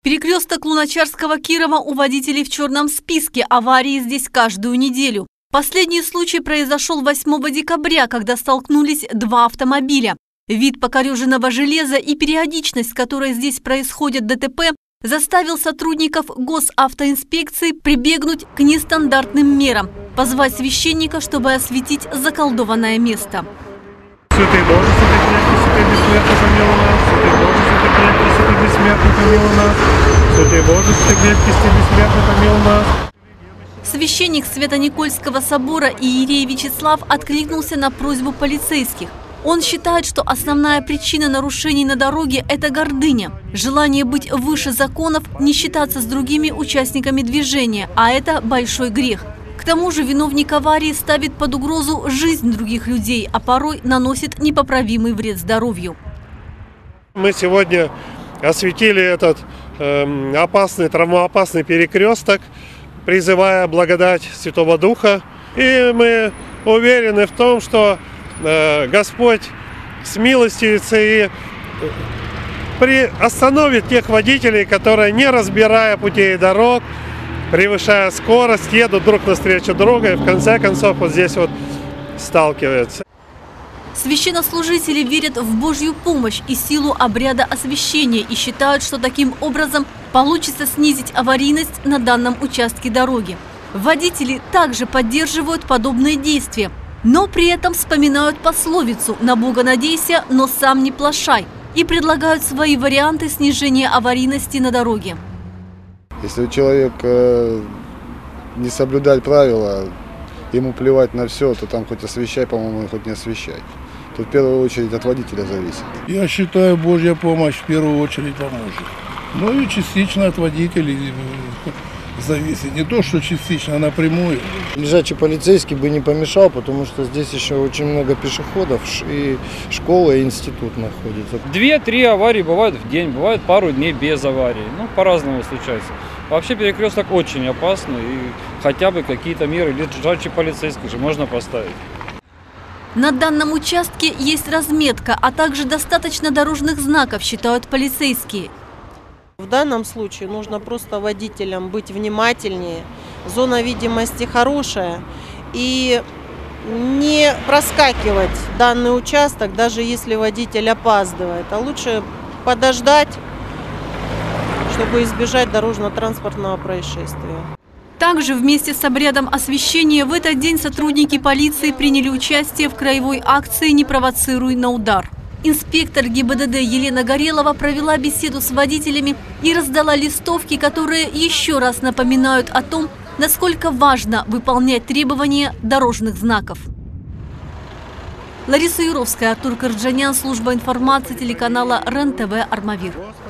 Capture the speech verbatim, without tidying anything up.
Перекресток Луначарского-Кирова у водителей в черном списке. Аварии здесь каждую неделю. Последний случай произошел восьмого декабря, когда столкнулись два автомобиля. Вид покореженного железа и периодичность, с которой здесь происходят ДТП, заставил сотрудников госавтоинспекции прибегнуть к нестандартным мерам – позвать священника, чтобы осветить заколдованное место. Святый Боже, святый крепкий, святый бессмертный, помилуй нас. Святый Боже, святый крепкий, святый бессмертный, помилуй нас. Святый Боже, святый крепкий, святый бессмертный, помилуй нас. Священник Свято-Никольского собора иерей Вячеслав откликнулся на просьбу полицейских. Он считает, что основная причина нарушений на дороге – это гордыня, желание быть выше законов, не считаться с другими участниками движения, а это большой грех. К тому же виновник аварии ставит под угрозу жизнь других людей, а порой наносит непоправимый вред здоровью. Мы сегодня осветили этот э, опасный, травмоопасный перекресток, призывая благодать Святого Духа. И мы уверены в том, что э, Господь смилостивится и приостановит тех водителей, которые, не разбирая путей и дорог, превышая скорость, едут друг навстречу другу и в конце концов вот здесь вот сталкиваются. Священнослужители верят в Божью помощь и силу обряда освящения и считают, что таким образом получится снизить аварийность на данном участке дороги. Водители также поддерживают подобные действия, но при этом вспоминают пословицу «на Бога надейся, но сам не плашай» и предлагают свои варианты снижения аварийности на дороге. Если человек э, не соблюдает правила, ему плевать на все, то там хоть освещай, по-моему, хоть не освещай. Тут в первую очередь от водителя зависит. Я считаю, Божья помощь в первую очередь поможет. Ну и частично от водителей зависит. Не то, что частично, а напрямую. Лежачий полицейский бы не помешал, потому что здесь еще очень много пешеходов, и школа, и институт находится. Две-три аварии бывают в день, бывает пару дней без аварии. Ну, по-разному случается. Вообще перекресток очень опасный, и хотя бы какие-то меры лежачий полицейский же можно поставить. На данном участке есть разметка, а также достаточно дорожных знаков, считают полицейские. В данном случае нужно просто водителям быть внимательнее, зона видимости хорошая, и не проскакивать данный участок, даже если водитель опаздывает, а лучше подождать, чтобы избежать дорожно-транспортного происшествия. Также вместе с обрядом освящения в этот день сотрудники полиции приняли участие в краевой акции «Не провоцируй на удар». Инспектор ГИБДД Елена Горелова провела беседу с водителями и раздала листовки, которые еще раз напоминают о том, насколько важно выполнять требования дорожных знаков. Лариса Юровская, Артур Карджанян, служба информации телеканала РЕН-ТВ «Армавир».